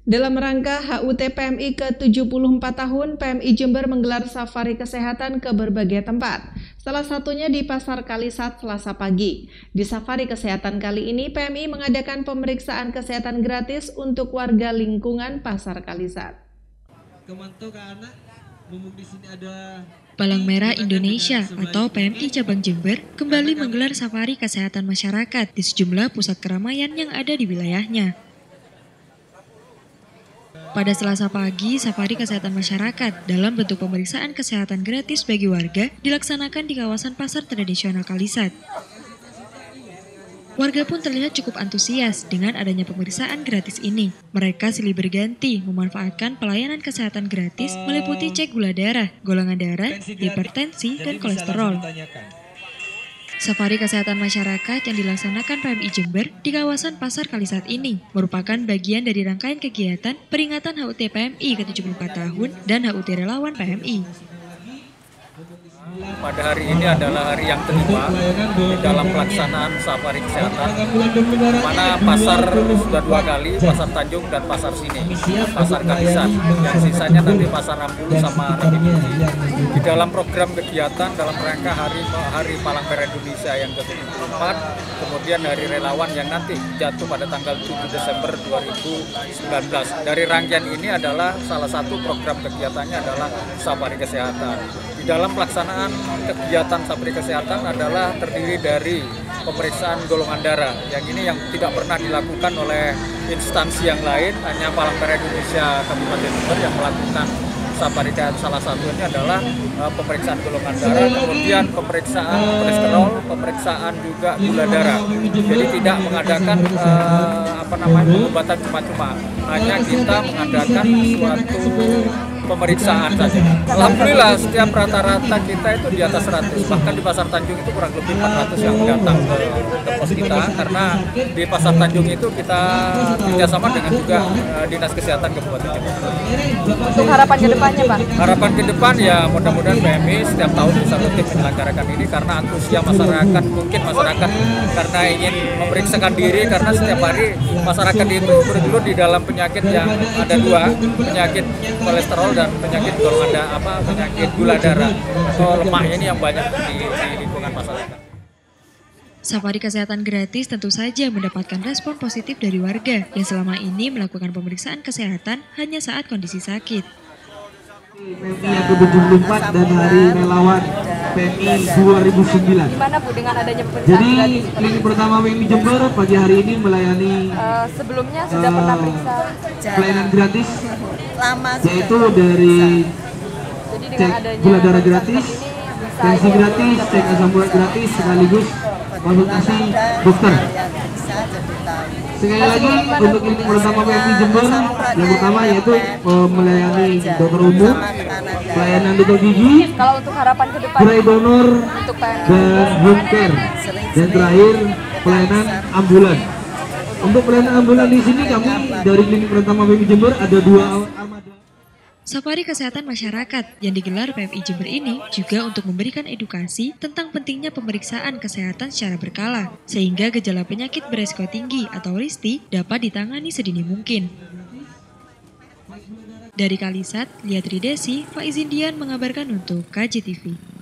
Dalam rangka HUT PMI ke-74 tahun, PMI Jember menggelar safari kesehatan ke berbagai tempat. Salah satunya di Pasar Kalisat Selasa pagi. Di safari kesehatan kali ini, PMI mengadakan pemeriksaan kesehatan gratis untuk warga lingkungan Pasar Kalisat. Palang Merah Indonesia atau PMI Cabang Jember kembali menggelar safari kesehatan masyarakat di sejumlah pusat keramaian yang ada di wilayahnya. Pada Selasa pagi, safari kesehatan masyarakat dalam bentuk pemeriksaan kesehatan gratis bagi warga dilaksanakan di kawasan pasar tradisional Kalisat. Warga pun terlihat cukup antusias dengan adanya pemeriksaan gratis ini. Mereka silih berganti memanfaatkan pelayanan kesehatan gratis meliputi cek gula darah, golongan darah, hipertensi, dan kolesterol. Safari kesehatan masyarakat yang dilaksanakan PMI Jember di kawasan Pasar Kalisat ini merupakan bagian dari rangkaian kegiatan peringatan HUT PMI ke-74 tahun dan HUT Relawan PMI. Pada hari ini adalah hari yang kelima di dalam pelaksanaan safari kesehatan, di mana pasar sudah 2 kali, Pasar Tanjung dan Pasar Sini, Pasar Kalisat, yang sisanya nanti Pasar Ambulu sama Nabi Muji. Di dalam program kegiatan dalam rangka Hari Palang Merah Indonesia yang ke-74, kemudian Hari Relawan yang nanti jatuh pada tanggal 7 Desember 2019. Dari rangkaian ini adalah salah satu program kegiatannya adalah safari kesehatan. Di dalam pelaksanaan kegiatan safari kesehatan adalah terdiri dari pemeriksaan golongan darah, yang ini yang tidak pernah dilakukan oleh instansi yang lain, hanya Palang Merah Indonesia Kabupaten Jember yang melakukan safari kesehatan. Salah satunya adalah pemeriksaan golongan darah, kemudian pemeriksaan kolesterol, pemeriksaan juga gula darah. Jadi tidak mengadakan pengobatan cuma-cuma, hanya kita mengadakan suatu pemeriksaan saja. Alhamdulillah setiap rata-rata kita itu di atas 100, bahkan di Pasar Tanjung itu kurang lebih 400 yang datang ke pos kita, karena di Pasar Tanjung itu kita kerjasama dengan juga Dinas Kesehatan Kabupaten Jember. Untuk harapan ke depannya, Pak? Harapan ke depan ya mudah-mudahan PMI setiap tahun bisa rutin menyelenggarakan ini karena antusias masyarakat, mungkin masyarakat karena ingin memeriksakan diri, karena setiap hari masyarakat itu bergelut di dalam penyakit yang ada 2, penyakit kolesterol dan penyakit penyakit gula darah atau lemak ini yang banyak di lingkungan masyarakat. Safari kesehatan gratis tentu saja mendapatkan respon positif dari warga yang selama ini melakukan pemeriksaan kesehatan hanya saat kondisi sakit. PMI yang ke-74 dan Hari Relawan PMI 2009. Gimana Bu dengan adanya pemeriksaan Jadi gratis? klinik pertama PMI Jember pagi hari ini melayani Sebelumnya sudah pernah periksa pelayanan gratis, lama yaitu dari Jadi dengan cek adanya gula darah gratis, bisa tensi gratis, cek asam urat gratis, sekaligus konsultasi dokter. Sekali lagi untuk klinik pertama PMI Jember yang pertama yaitu melayani dokter umum, pelayanan dokter gigi, Kalau untuk harapan ke depan gerai donor, untuk PMI dan home care, dan terakhir pelayanan ambulan. Untuk pelayanan ambulan di sini kami dari klinik pertama PMI Jember ada 2 armada. Safari kesehatan masyarakat yang digelar PMI Jember ini juga untuk memberikan edukasi tentang pentingnya pemeriksaan kesehatan secara berkala, sehingga gejala penyakit beresiko tinggi atau RISTI dapat ditangani sedini mungkin. Dari Kalisat, Liat Ridesi, Faizindian mengabarkan untuk KJTV.